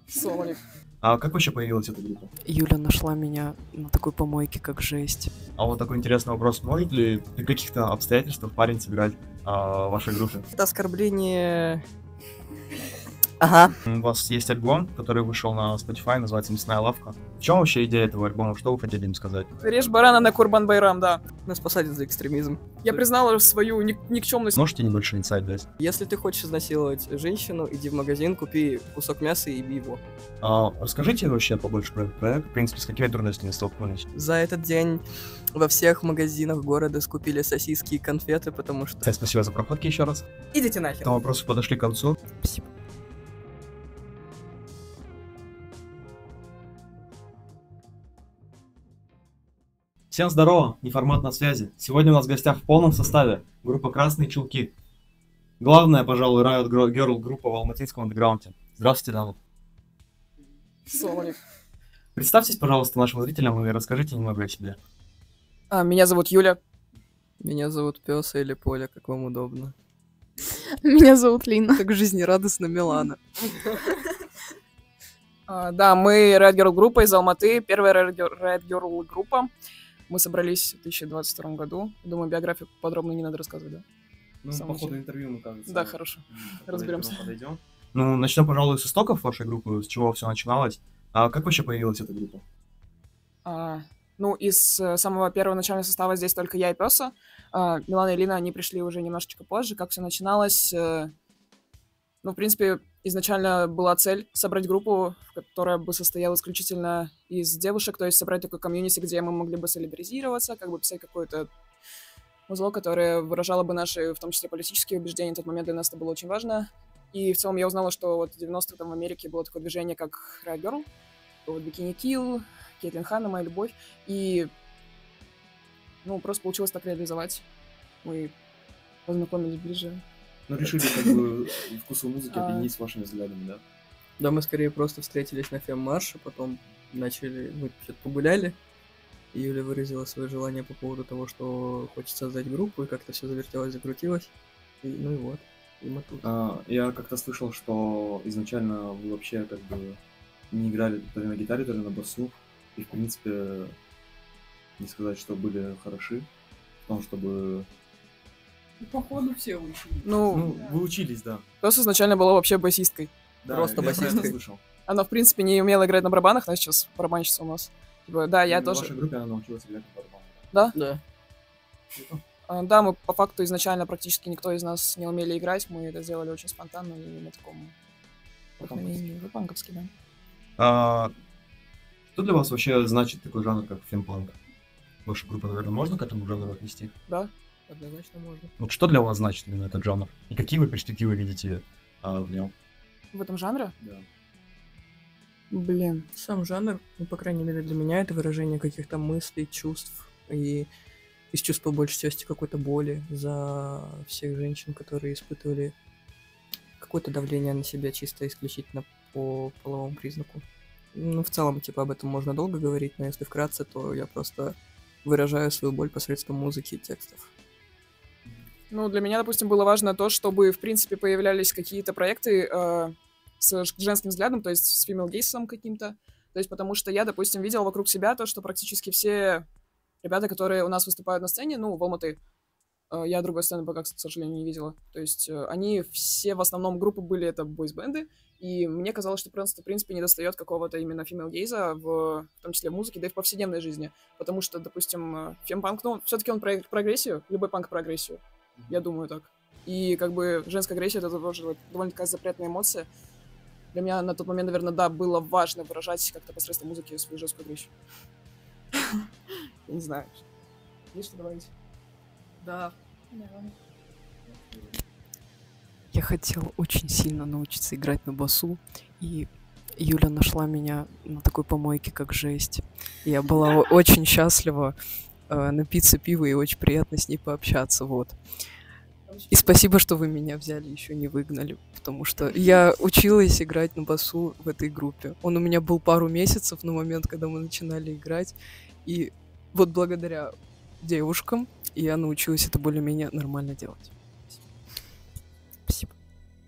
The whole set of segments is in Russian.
Салам алейкум. А как вообще появилась эта группа? Юля нашла меня на такой помойке, как жесть. А вот такой интересный вопрос. Может ли при каких-то обстоятельствах парень сыграть в вашей группе? Это оскорбление... Ага. У вас есть альбом, который вышел на Spotify, называется «Мясная лавка». В чем вообще идея этого альбома? Что вы хотели им сказать? Режь барана на Курбан-Байрам, да. Нас посадят за экстремизм. Я признала свою никчемность. Можете небольшой инсайт дать? Если ты хочешь изнасиловать женщину, иди в магазин, купи кусок мяса и бей его. Расскажите вообще побольше про этот проект. В принципе, с какими трудностями столкнулись? За этот день во всех магазинах города скупили сосиски и конфеты, потому что... Спасибо за проходки еще раз. Идите нахер. Там вопросы подошли к концу. Спасибо. Всем здорово, неформат на связи. Сегодня у нас в гостях в полном составе группа «Красные чулки». Главная, пожалуй, Riot Girl группа в алматинском андеграунде. Здравствуйте, дамы. Салам алейкум. Представьтесь, пожалуйста, нашим зрителям и расскажите немного о себе. Меня зовут Юля. Меня зовут Пёса или Поля, как вам удобно. Меня зовут Лина. Так жизнерадостно Милана. Да, мы Riot Girl группа из Алматы, первая Riot Girl группа. Мы собрались в 2022 году. Думаю, биографию подробно не надо рассказывать, да? Ну, Самое по ходу начало. интервью мы, кажется. Да, хорошо. Разберемся. Подойдем. Ну, начнем, пожалуй, с истоков вашей группы, с чего все начиналось. А как вообще появилась эта группа? Из самого первого начального состава здесь только я и Пёса. Милана и Лина, они пришли уже немножечко позже. Как все начиналось? В принципе, изначально была цель собрать группу, которая бы состояла исключительно из девушек, то есть собрать такой комьюнити, где мы могли бы солидаризироваться, как бы писать какое-то узло, которое выражало бы наши, в том числе, политические убеждения. В тот момент для нас это было очень важно. И в целом я узнала, что вот в 90-х там в Америке было такое движение, как Riot Girl, вот Bikini Kill, Кейтлин Ханна, «Моя любовь». И, просто получилось так реализовать. Мы познакомились ближе. Ну, решили, как бы, вкусу музыки объединить с вашими взглядами, да? Да, мы скорее просто встретились на фем-марше, потом начали, что-то погуляли, и Юля выразила свое желание по поводу того, что хочет создать группу, и как-то все завертелось, закрутилось, и вот, и мы тут. Я как-то слышал, что изначально вы вообще, как бы, не играли то ли на гитаре, то ли на басу, и, в принципе, не сказать, что были хороши в том, чтобы... Походу все учились. вы учились, да. Пёса изначально была вообще басисткой. Да, Просто я про это басисткой. слышал. Она, в принципе, не умела играть на барабанах, она сейчас барабанщица у нас. Да, я В тоже. вашей группе она научилась играть на барабанах. Да. Да, мы по факту изначально практически никто из нас не умели играть, мы это сделали очень спонтанно и на таком вдохновении, панковски, да. Что для вас вообще значит такой жанр, как фемпанк? Ваша группа, наверное, можно к этому жанру отнести? Да. Однозначно можно. Вот что для вас значит именно этот жанр? И какие вы перспективы видите в нем? В этом жанре? Да. Блин. Сам жанр, по крайней мере для меня, это выражение каких-то мыслей, чувств, и из чувств по большей части какой-то боли за всех женщин, которые испытывали какое-то давление на себя чисто исключительно по половому признаку. В целом, об этом можно долго говорить, но если вкратце, то я просто выражаю свою боль посредством музыки и текстов. Для меня, допустим, было важно то, чтобы, в принципе, появлялись какие-то проекты с женским взглядом, то есть с феминил-гейсом каким-то. То есть потому что я, допустим, видела вокруг себя то, что практически все ребята, которые у нас выступают на сцене, в Алматы, я другой сцены пока, к сожалению, не видела. То есть они все в основном группы были, это бойс-бенды, и мне казалось, что просто, в принципе, недостает какого-то именно феминил-гейза, в том числе в музыке, да и в повседневной жизни. Потому что, допустим, фемпанк, все-таки он про агрессию, любой панк про агрессию. Я думаю так. И как бы женская агрессия — это тоже довольно такая запретная эмоция. Для меня на тот момент, наверное, да, было важно выражать как-то посредством музыки свою женскую агрессию. Я не знаю. Есть что добавить? Да. Я хотела очень сильно научиться играть на басу, и Юля нашла меня на такой помойке, как жесть. Я была очень счастлива напиться пива, и очень приятно с ней пообщаться, вот. И спасибо, что вы меня взяли, еще не выгнали, потому что я училась играть на басу в этой группе. Он у меня был пару месяцев на момент, когда мы начинали играть, и вот благодаря девушкам я научилась это более-менее нормально делать. Спасибо.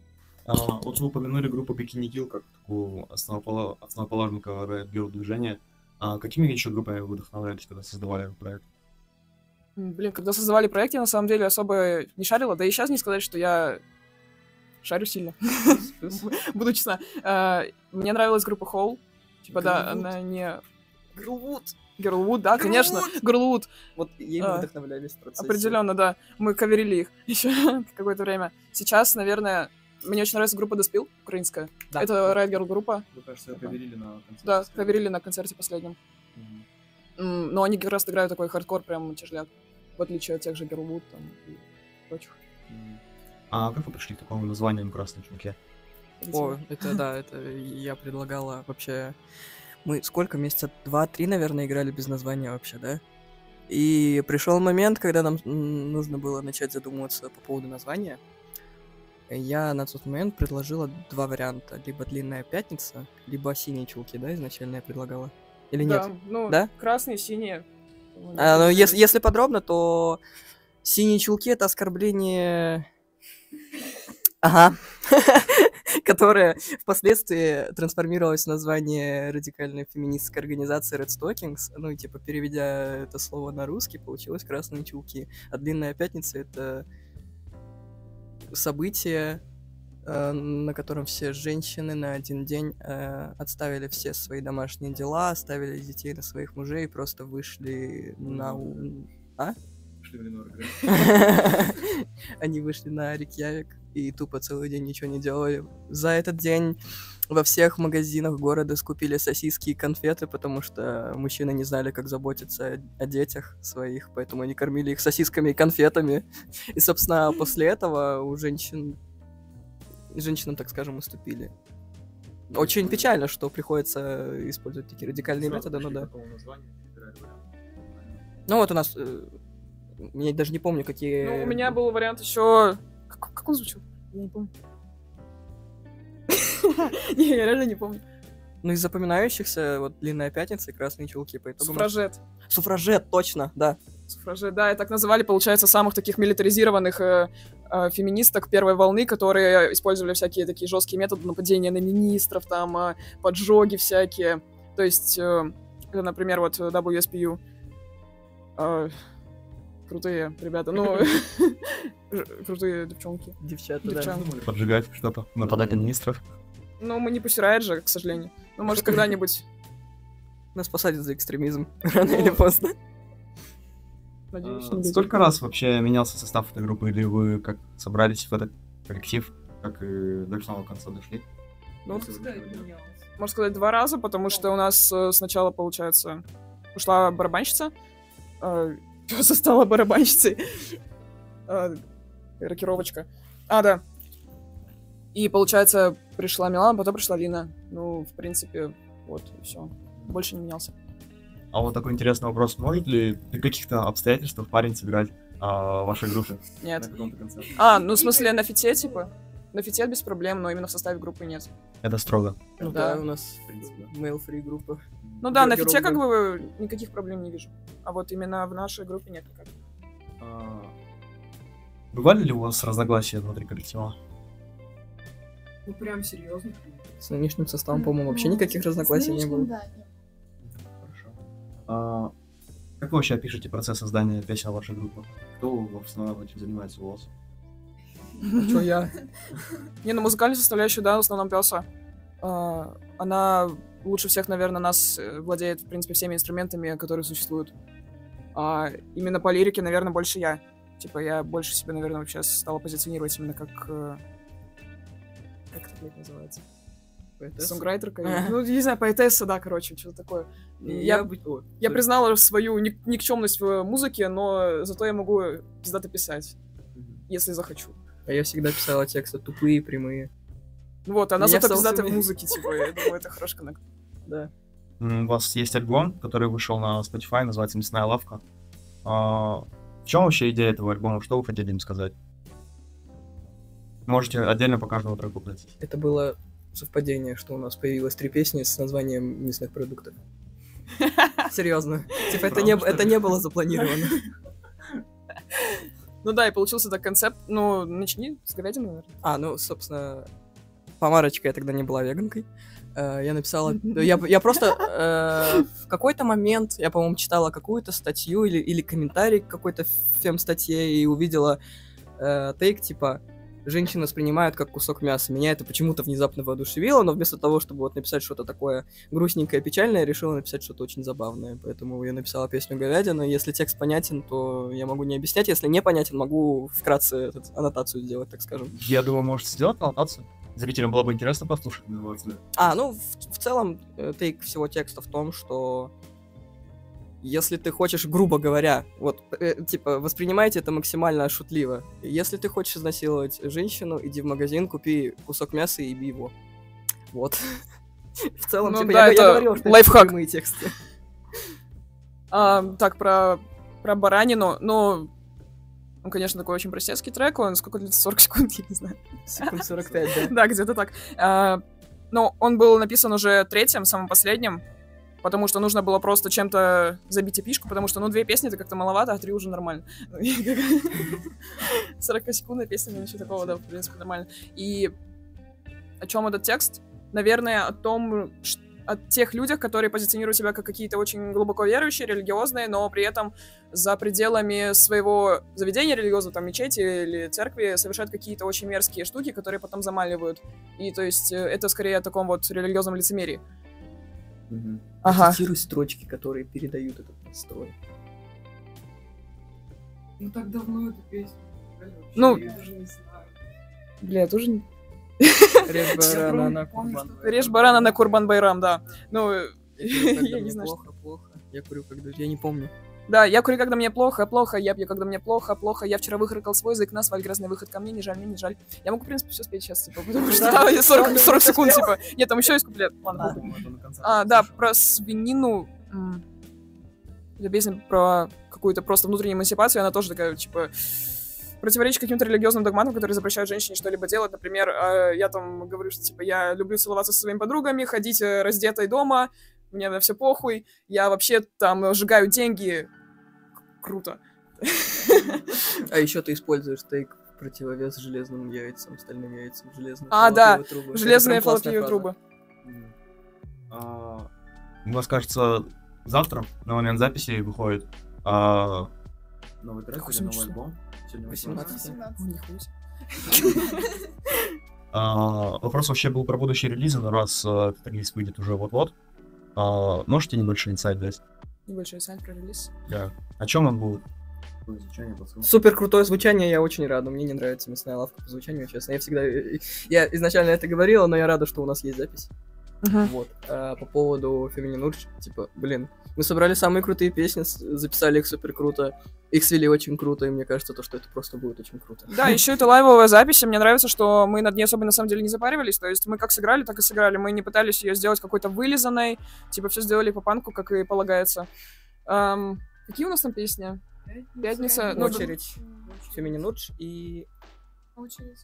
Вот вы упомянули группу Bikini Kill как такую основоположника рэп-герл движения. Какими еще группами вы вдохновлялись, когда создавали проект? Блин, когда создавали проект, я на самом деле особо не шарила. Да и сейчас не сказать, что я шарю сильно. Буду честна. Мне нравилась группа Hole. Типа, да, она не... Girlwood, да, конечно. Girlwood. Вот ими вдохновлялись в процессе. Определенно, да. Мы каверили их еще какое-то время. Сейчас, наверное, мне очень нравится группа The Spill, украинская. Да. Это Riot Girl группа. Вы, кажется, каверили на концерте. Да, каверили на концерте последнем. Но они как раз играют такой хардкор, прям тяжляк. В отличие от тех же Girlwood там и прочих. А как вы пришли к такому названию «Красные чуваки»? О, это да, это я предлагала вообще... Мы сколько, месяца 2-3, наверное, играли без названия вообще, да? И пришел момент, когда нам нужно было начать задумываться по поводу названия. Я на тот момент предложила 2 варианта. Либо «Длинная пятница», либо «Синие чулки», да, изначально я предлагала? Или нет? Да, ну, Да? красные, синие. Ну, если подробно, то «Синие чулки» — это оскорбление... Ага. Которое впоследствии трансформировалось в название радикальной феминистской организации Red Stockings. Ну, и, типа, переведя это слово на русский, получилось «Красные чулки». А «Длинная пятница» — это событие, на котором все женщины на один день отставили все свои домашние дела, оставили детей на своих мужей и просто вышли на... Они вышли на Рейкьявик и тупо целый день ничего не делали. За этот день во всех магазинах города скупили сосиски и конфеты, потому что мужчины не знали, как заботиться о детях своих, поэтому они кормили их сосисками и конфетами. И, собственно, после этого у женщинам, так скажем, уступили. Очень печально, что приходится использовать такие радикальные методы, но да. Ну вот у нас... Я даже не помню, какие... Ну, у меня был вариант еще... Как он звучал? Я не помню. Не, я реально не помню. Ну, из запоминающихся, вот «Длинная пятница» и «Красные чулки», поэтому... Суфражет. Суфражет, точно, да. Суфражет, да, и так называли, получается, самых таких милитаризированных феминисток первой волны, которые использовали всякие такие жесткие методы нападения на министров, там, поджоги всякие. То есть, например, вот WSPU. Крутые ребята, ну, крутые девчонки. Девчата, да. Поджигать что-то, нападать на министров. Ну, мы не пусирает же, к сожалению. Ну, может, когда-нибудь... Нас посадят за экстремизм, рано или поздно. Надеюсь, не Сколько раз вообще менялся состав этой группы, или вы как собрались в этот коллектив, как и до самого конца дошли? Ну, можно сказать, 2 раза, потому что у нас сначала, получается, ушла барабанщица, просто стала барабанщицей. Рокировочка. Да. И, получается, пришла Милана, потом пришла Лина. Ну, в принципе, вот, и все. Больше не менялся. А вот такой интересный вопрос. Может ли при каких-то обстоятельствах парень сыграть в вашей группе? Нет. Ну, в смысле, на фите, типа? На фите без проблем, но именно в составе группы нет. Это строго. Ну да, у нас, в принципе, male-free группа. Ну да, на фите как бы никаких проблем не вижу. А вот именно в нашей группе нет никак. Бывали ли у вас разногласия внутри коллектива? Ну прям серьезно. С нынешним составом, по-моему, вообще никаких разногласий не было. Да, Хорошо. Как вы вообще опишете процесс создания песен вашей группы? Кто в основном этим занимается у вас? Чё я? Не, ну музыкальную составляющую, да, в основном Пёса. Она лучше всех, наверное, нас владеет, в принципе, всеми инструментами, которые существуют. А именно по лирике, наверное, больше я. Типа, я больше себя, наверное, вообще стала позиционировать именно как... Как это, блядь, называется? Сонграйтерка? Ну, не знаю, поэтесса, да, короче, что-то такое. Я признала свою никчемность в музыке, но зато я могу пиздато писать, если захочу. А я всегда писала тексты тупые, прямые. Вот, она зато пиздата в музыке, типа, я думаю, это хороший коннект. Да. У вас есть альбом, который вышел на Spotify, называется «Мясная лавка». В чем вообще идея этого альбома? Что вы хотели им сказать? Можете отдельно по каждому треку пройтись. Это было совпадение, что у нас появилось 3 песни с названием мясных продуктов. Серьезно. Типа, это не было запланировано. Ну да, и получился так концепт. Ну, начни с говядины, наверное. Ну, собственно, помарочка, я тогда не была веганкой. Я написала... Я просто в какой-то момент, я, по-моему, читала какую-то статью или комментарий к какой-то фем-статье и увидела тейк, типа, женщины воспринимают как кусок мяса. Меня это почему-то внезапно воодушевило, но вместо того, чтобы вот написать что-то такое грустненькое, печальное, я решила написать что-то очень забавное. Поэтому я написала песню «Говядина». Если текст понятен, то я могу не объяснять. Если не понятен, могу вкратце аннотацию сделать, так скажем. Я думаю, можете сделать аннотацию? Зрителям было бы интересно послушать. Ну, в целом, тейк всего текста в том, что если ты хочешь, грубо говоря, вот, типа, воспринимайте это максимально шутливо. Если ты хочешь изнасиловать женщину, иди в магазин, купи кусок мяса и еби его. Вот. В целом, Ну типа, да, я это говорил, что лайфхак. это прямые тексты. Так, про баранину, ну, конечно, такой очень простецкий трек, он сколько длится? 40 секунд, я не знаю. Секунд 45, да. Да, где-то так. Но он был написан уже третьим, самым последним, потому что нужно было просто чем-то забить эпишку, потому что, 2 песни это как-то маловато, а 3 уже нормально. 40-секундная песня, ничего такого, да, в принципе, нормально. И о чем этот текст? Наверное, о тех людях, которые позиционируют себя как какие-то очень глубоко верующие, религиозные, но при этом за пределами своего заведения религиозного, там, мечети или церкви, совершают какие-то очень мерзкие штуки, которые потом замаливают. И, то есть, это скорее о таком вот религиозном лицемерии. Ага. Цитируй строчки, которые передают этот настрой. Ну так давно эту песню. Ну, я даже не знаю. Бля, я тоже не... Режь барана на помню, Курбан. что- Режь барана на Курбан-Байрам, да. Ну, я не знаю, что... Плохо. Я курю, когда... Я не помню. Да, я курю, когда мне плохо, я пью, когда мне плохо. Я вчера выхаркал свой язык, на асфальт, грязный выход ко мне, не жаль, мне не жаль. Я могу, в принципе, все спеть сейчас, типа, потому что там 40 секунд, типа. Нет, там еще есть куплет. Ладно. Да, про свинину. Это песня про какую-то просто внутреннюю эмансипацию, она тоже такая, типа, противоречит каким-то религиозным догматам, которые запрещают женщине что-либо делать. Например, я там говорю, что, типа, я люблю целоваться со своими подругами, ходить раздетой дома, мне на все похуй, я вообще там сжигаю деньги. Круто. А еще ты используешь тейк в противовес железным яйцам, стальным яйцам, железным. Да, трубы. железные Это прям классная фаллопиевые фраза. трубы. У нас, кажется, завтра, на момент записи, выходит Новый трек Какое или новый число? альбом? Сегодня 18. О, нихуя себе. вопрос вообще был про будущие релизы, но раз этот релиз выйдет уже вот-вот, можете небольшой инсайт дать? Небольшой сайт про релиз. Да. О чем он будет? Какое звучание, посыл? Супер крутое звучание, я очень рада. Мне не нравится мясная лавка по звучанию, честно. Я изначально это говорила, но я рада, что у нас есть запись. Вот. По поводу Фемининурч, типа, блин, мы собрали самые крутые песни, записали их супер круто, их свели очень круто, и мне кажется, то, что это просто будет очень круто. Да, еще это лайвовая запись, и мне нравится, что мы над ней особо на самом деле не запаривались, то есть мы как сыграли, так и сыграли, мы не пытались ее сделать какой-то вылизанной, типа все сделали по панку, как и полагается. Какие у нас там песни? Пятница, ну, Очередь. Фемининурч и... Очередь.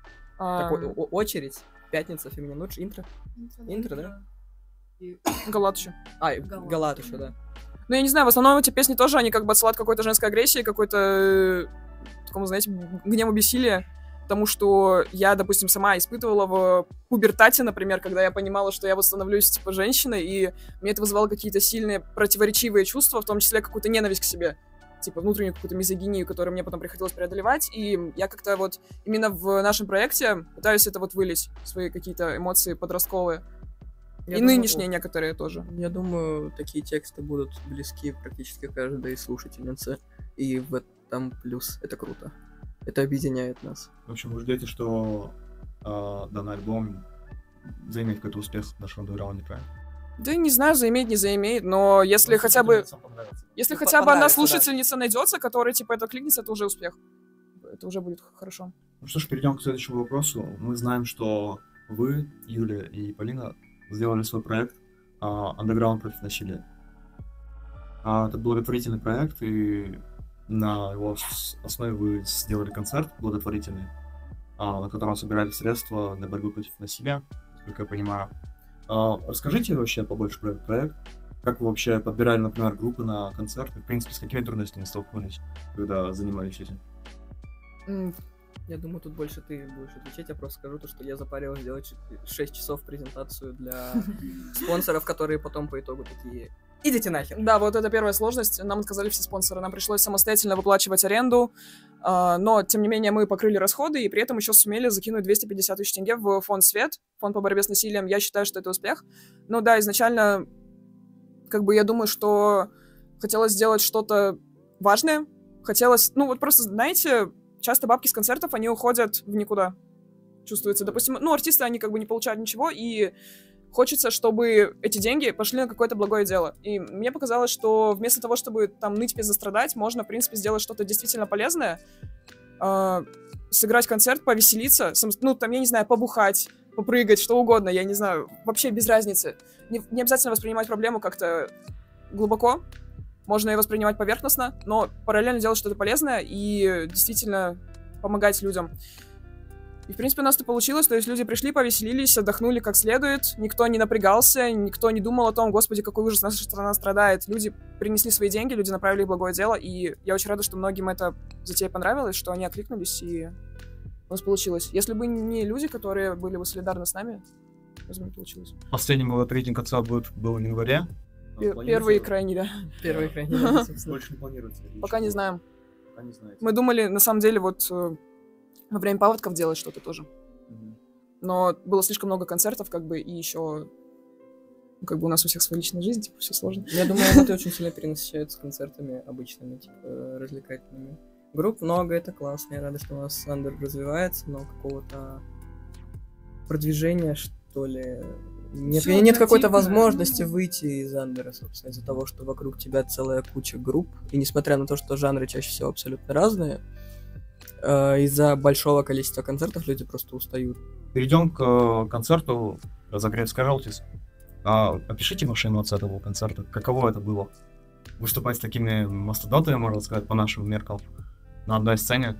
Очередь. Пятница, Фемининурч, интро. Интро, да? Галат еще. Галат еще, да. Ну, я не знаю, в основном эти песни тоже, они как бы отсылают к какой-то женской агрессии, какой-то, такому, знаете, гневу, бессилия. Потому что я, допустим, сама испытывала в пубертате, например, когда я понимала, что я вот становлюсь, типа, женщиной, и мне это вызывало какие-то сильные противоречивые чувства, в том числе какую-то ненависть к себе. Типа, внутреннюю какую-то мизогинию, которую мне потом приходилось преодолевать. И я как-то вот именно в нашем проекте пытаюсь это вот вылить, свои какие-то эмоции подростковые. Я И думаю, нынешние некоторые тоже. Я думаю, такие тексты будут близки практически каждой слушательнице. И в этом плюс. Это круто. Это объединяет нас. В общем, вы ждете, что данный альбом заимеет какой-то успех в нашем андеграунде, правильно? Да не знаю, заимеет, не заимеет, но если хотя бы... Если хотя бы одна понравится, да. слушательница найдется, которая типа это кликнется, это уже успех. Это уже будет хорошо. Ну что ж, перейдем к следующему вопросу. Мы знаем, что вы, Юля и Полина, сделали свой проект «Underground против насилия». Это благотворительный проект, и на его основе вы сделали концерт благотворительный, на котором собирали средства для борьбы против насилия, насколько я понимаю. Расскажите вообще побольше про этот проект. Как вы вообще подбирали, например, группы на концерты? В принципе, с какими трудностями столкнулись, когда занимались этим? Я думаю, тут больше ты будешь отвечать, я просто скажу то, что я запарилась сделать 6 часов презентацию для спонсоров, которые потом по итогу такие: идите нахер. Да, вот это первая сложность. Нам отказали все спонсоры. Нам пришлось самостоятельно выплачивать аренду. Но, тем не менее, мы покрыли расходы и при этом еще сумели закинуть 250 тысяч тенге в фонд «Свет», фонд по борьбе с насилием. Я считаю, что это успех. Но да, изначально, как бы я думаю, что хотелось сделать что-то важное. Хотелось, ну вот просто, знаете, часто бабки с концертов, они уходят в никуда. Чувствуется. Допустим, ну артисты, они как бы не получают ничего, и хочется, чтобы эти деньги пошли на какое-то благое дело. И мне показалось, что вместо того, чтобы там ныть, застрадать, можно, в принципе, сделать что-то действительно полезное, сыграть концерт, повеселиться, ну, там, я не знаю, побухать, попрыгать, что угодно, я не знаю, вообще без разницы. Не обязательно воспринимать проблему как-то глубоко, можно ее воспринимать поверхностно, но параллельно делать что-то полезное и действительно помогать людям. И, в принципе, у нас это получилось, то есть люди пришли, повеселились, отдохнули как следует, никто не напрягался, никто не думал о том, господи, какой ужас, наша страна страдает. Люди принесли свои деньги, люди направили их в благое дело, и я очень рада, что многим эта затея понравилась, что они откликнулись, и у нас получилось. Если бы не люди, которые были бы солидарны с нами, возможно, не получилось. Последний мой третий концерт был в январе. Первый и крайний, да. Первый и крайний, да, собственно. Больше не планируется. Пока не знаем. Пока не знаете. Мы думали, на самом деле, вот во время паводков делать что-то тоже. Мгм. Но было слишком много концертов, как бы, и еще как бы у нас у всех своя личная жизнь, типа, все сложно. Я думаю, это очень сильно перенасыщается концертами обычными, типа, развлекательными. Групп много, это классно. Я рада, что у нас Андер развивается, но какого-то продвижения, что ли, нет, Всё нет какой-то однотипное. возможности выйти из Андера, собственно, из-за того, что вокруг тебя целая куча групп. И несмотря на то, что жанры чаще всего абсолютно разные, из-за большого количества концертов люди просто устают. Перейдем к концерту «Разогрев Скарлтис». Опишите ваши эмоции от этого концерта. Каково это было? Выступать с такими мастодонтами, можно сказать, по нашим меркам, на одной сцене.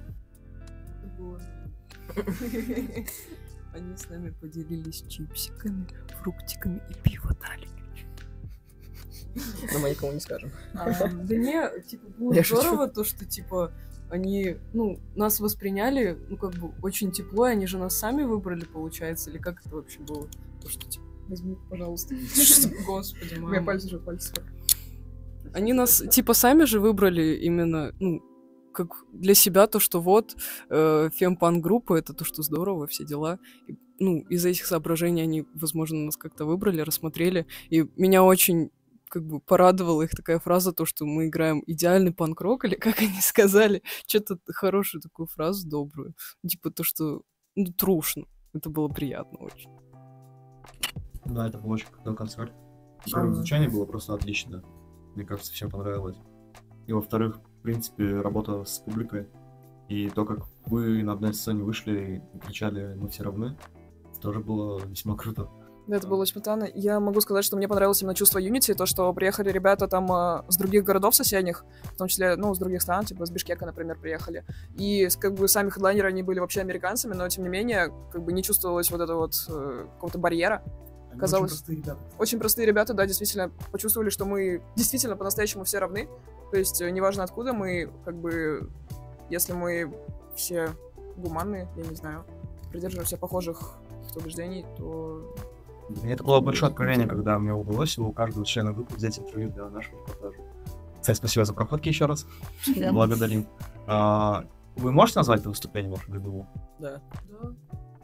Они с нами поделились чипсиками, фруктиками и пиво дали. Но мы никому не скажем. Да не, типа, было Я шучу. здорово то, что, типа, они, ну, нас восприняли, ну, как бы, очень тепло, и они же нас сами выбрали, получается, или как это вообще было? То, что, типа, Возьми, пожалуйста. господи, У меня мама. пальцы уже пальцы. Они нас, типа, сами же выбрали именно, ну, как для себя то, что вот фемпан-группа, это то, что здорово, все дела. И, ну, из-за этих соображений они, возможно, нас как-то выбрали, рассмотрели. И меня очень, как бы, порадовала их такая фраза, то, что мы играем идеальный панк-рок, или как они сказали, что-то хорошую такую фразу добрую. Типа то, что, ну, трушно. Это было приятно очень. Да, это был очень крутой концерт. Во-первых, звучание было просто отлично. Мне кажется, всем понравилось. И во-вторых, в принципе, работа с публикой. И то, как вы на одной сцене вышли и кричали «Мы все равны», тоже было весьма круто. Да, это было очень спонтанно. Я могу сказать, что мне понравилось именно чувство юнити, то, что приехали ребята там с других городов соседних, в том числе, ну, с других стран, типа с Бишкека, например, приехали. И как бы сами хедлайнеры, они были вообще американцами, но тем не менее, как бы не чувствовалось вот этого вот какого-то барьера. Они Казалось- очень простые ребята. Очень простые ребята, да, действительно почувствовали, что мы действительно по-настоящему все равны. То есть неважно откуда мы, как бы, если мы все гуманные, я не знаю, придерживаемся похожих каких-то убеждений, то... Для меня это было большое откровение, когда мне удалось у каждого члена группы взять интервью для нашего репортажа. Кстати, спасибо за проходки еще раз. Благодарим. Вы можете назвать это выступление в вашем году? Да. Да.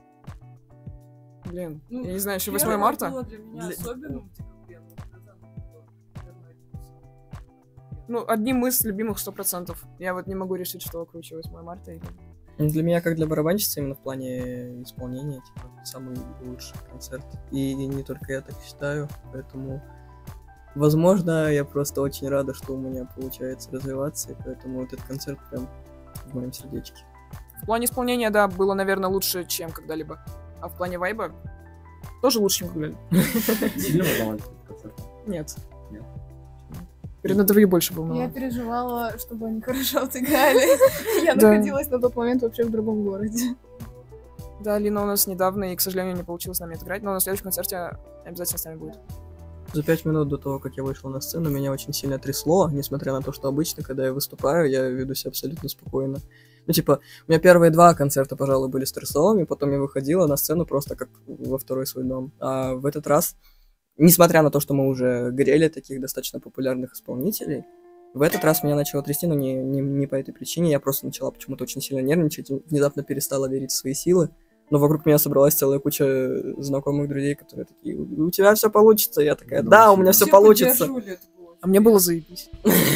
Блин, Ну, я не знаю, еще 8 первое марта. было для меня Для- особенным, типа, блин, вот это, наверное, Ну, одним из любимых 100%. Я вот не могу решить, что круче 8 марта или... Ну, для меня, как для барабанщицы, именно в плане исполнения, типа, самый лучший концерт. И не только я так считаю, поэтому, возможно, я просто очень рада, что у меня получается развиваться, и поэтому этот концерт прям в моем сердечке. В плане исполнения, да, было, наверное, лучше, чем когда-либо. А в плане вайба тоже лучше, чем когда-либо. Сильно волновались этот концерт? Нет. Нет. Перед интервью больше Я волновало. переживала, чтобы они хорошо отыграли. Я Да. находилась на тот момент вообще в другом городе. Да, Лина у нас недавно, и, к сожалению, не получилось с нами отыграть, но на следующем концерте обязательно с нами будет. За 5 минут до того, как я вышел на сцену, меня очень сильно трясло, несмотря на то, что обычно, когда я выступаю, я веду себя абсолютно спокойно. Ну, типа, у меня первые 2 концерта, пожалуй, были стрессовыми, потом я выходила на сцену просто как во второй свой дом. А в этот раз, несмотря на то, что мы уже грели таких достаточно популярных исполнителей, в этот раз меня начало трясти, но не по этой причине, я просто начала почему-то очень сильно нервничать, внезапно перестала верить в свои силы, но вокруг меня собралась целая куча знакомых друзей, которые такие, у тебя все получится, я такая, да, у меня все получится. А мне было заебись.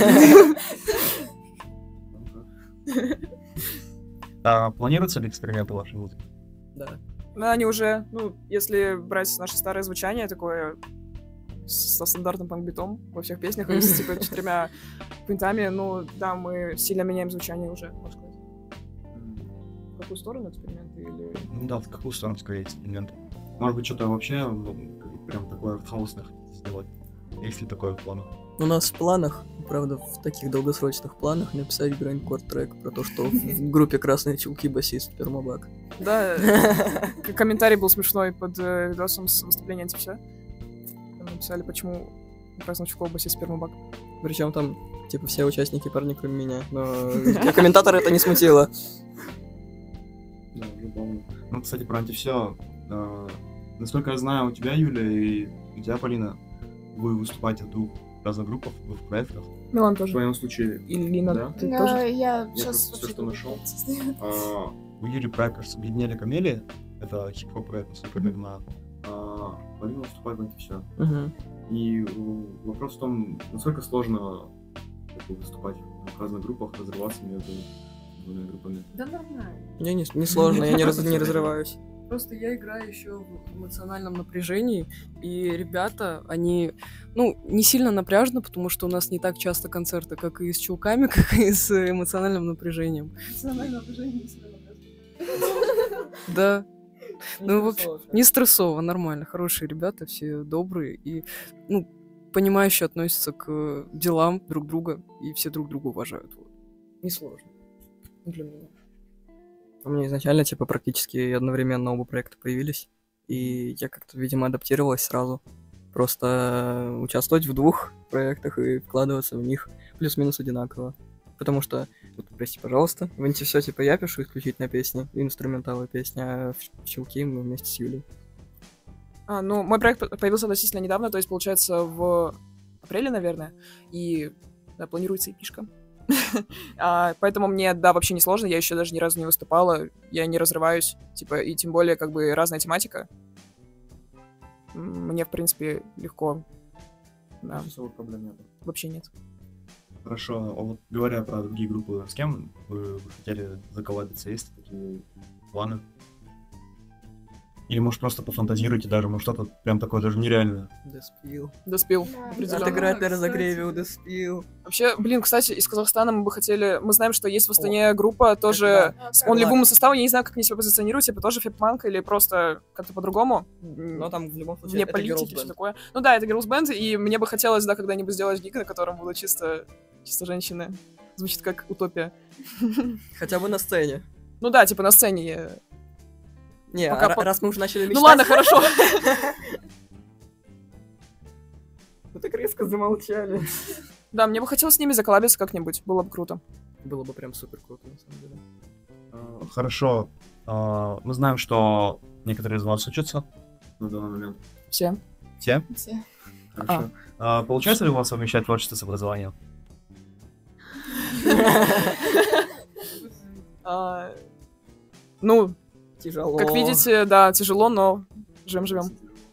Планируются ли эксперименты вашей музыки? Да. Ну, они уже, ну, если брать наше старое звучание, такое со стандартным панк-битом во всех песнях, и с, типа, 4 пинтами, ну, да, мы сильно меняем звучание уже, можно сказать. В какую сторону эксперименты или... Ну да, в какую сторону скорее эксперименты? Может быть, что-то вообще прям такое артхаусное хотите сделать? Есть ли такое в планах? У нас в планах, правда, в таких долгосрочных планах написать грайндкор-трек про то, что в группе «Красные чулки» басист Пермобак. Да, комментарий был смешной под видосом с выступления «Антився». Там написали, почему «Красный чулков» басист Пермобак. Причем там, типа, все участники парни, кроме меня. Но комментатора это не смутило. Да, любовно. Ну, кстати, про антивсё. Насколько я знаю, у тебя, Юля, и у тебя, Полина, вы выступаете в 2 разных группах, в 2 проектах. Милан В тоже. твоем случае, И Лина, да? ты Да, тоже? я Я сейчас просто всё, что нашел. А, у Юли проект, кажется, «Объединили камели». Это хип-хоп проект, насколько я понимаю. Полина выступает в антивсё. Мгм. И вопрос в том, насколько сложно как бы, выступать в разных группах, разрываться между 2 группами. Да нормально. Мне не сложно, я не разрываюсь. Просто я играю еще в эмоциональном напряжении, и ребята, они, ну, не сильно напряжены, потому что у нас не так часто концерты, как и с чулками, как и с эмоциональным напряжением. Эмоциональное напряжение не сильно. Да. Ну, в общем, не стрессово, нормально. Хорошие ребята, все добрые и, ну, понимающие относятся к делам друг друга, и все друг друга уважают. Вот. Несложно. Для меня. У меня изначально, типа, практически одновременно оба проекта появились, и я как-то, видимо, адаптировалась сразу. Просто участвовать в 2 проектах и вкладываться в них плюс-минус одинаково. Потому что, вот, прости, пожалуйста, в антивсё, типа, я пишу исключительно песни, инструментальные песни, а в чулки мы вместе с Юлей. Ну, мой проект появился относительно недавно, то есть, получается, в апреле, наверное, и да, планируется эпишка. Поэтому мне, да, вообще не сложно, я еще даже ни разу не выступала, я не разрываюсь, типа, и тем более, как бы, разная тематика. Мне, в принципе, легко. Да, Особых проблем нет. вообще нет. Хорошо, а вот говоря про другие группы, с кем вы хотели заколлабиться? Есть ли такие планы? Или, может, просто пофантазируйте даже, может, что-то прям такое даже нереальное. Доспил. Доспел. Да. Определенно. Отыграть на кстати. разогреве у Доспил. Вообще, блин, кстати, из Казахстана мы бы хотели... Мы знаем, что есть в Астане группа тоже с онливым составом. Я не знаю, как они себя позиционируют, типа тоже фип-манк или просто как-то по-другому. Но там в любом случае Вне это политики, girls все band. такое. Ну да, это girls band, и мне бы хотелось, да, когда-нибудь сделать гиг, на котором будут чисто женщины. Звучит как утопия. Хотя бы на сцене. Ну да, типа на сцене. Не, Пока раз мы уже начали мечтать... Ну ладно, хорошо. Ну так резко замолчали. Да, мне бы хотелось с ними заколлабиться как-нибудь, было бы круто. Было бы прям супер круто, на самом деле. Хорошо, мы знаем, что некоторые из вас учатся. На данный момент. Все. Все? Все. Хорошо. Получается ли у вас совмещать творчество с образованием? Ну, Тяжело. как видите, да, тяжело, но живем.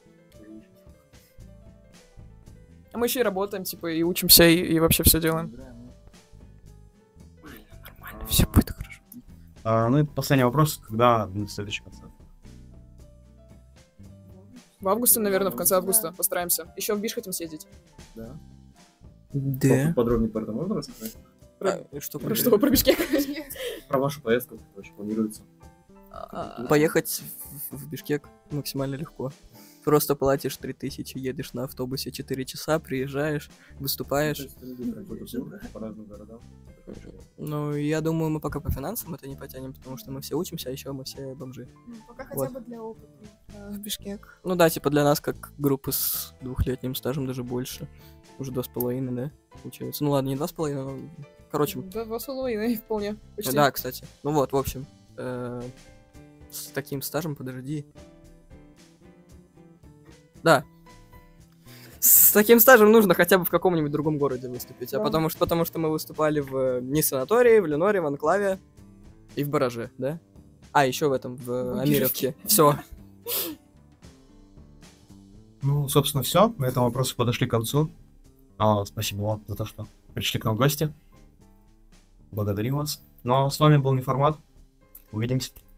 А мы еще и работаем, типа, и учимся, и вообще все делаем. Нормально, все будет хорошо. Ну и последний вопрос, когда будет следующий концерт? В августе, наверное, в конце августа постараемся. Еще в Биш хотим съездить. Да. Да. Подробнее про это можно рассказать? Что Про что? Про Бишкек? Про вашу поездку, короче, планируется. Поехать в Бишкек максимально легко. Просто платишь 3000, едешь на автобусе 4 часа, приезжаешь, выступаешь. По разным городам. Ну, я думаю, мы пока по финансам это не потянем, потому что мы все учимся, а еще мы все бомжи. Пока Вот. хотя бы для опыта. В Бишкек. Ну да, типа для нас, как группы с 2-летним стажем, даже больше. Уже 2,5, да, получается. Ну ладно, не 2,5, но Короче, Да, 2,5 вполне. Почти. да, кстати. Ну вот, в общем, с таким стажем, подожди. Да. С таким стажем нужно хотя бы в каком-нибудь другом городе выступить. Да. А потому что мы выступали в Ни-санатории, в Леноре, в Анклаве и в Бараже, да? А, еще в этом, в Амировке. Все. Ну, собственно, все. На этом вопросы подошли к концу. Спасибо вам за то, что пришли к нам в гости. Благодарю вас. Ну, а с вами был Неформат. Увидимся.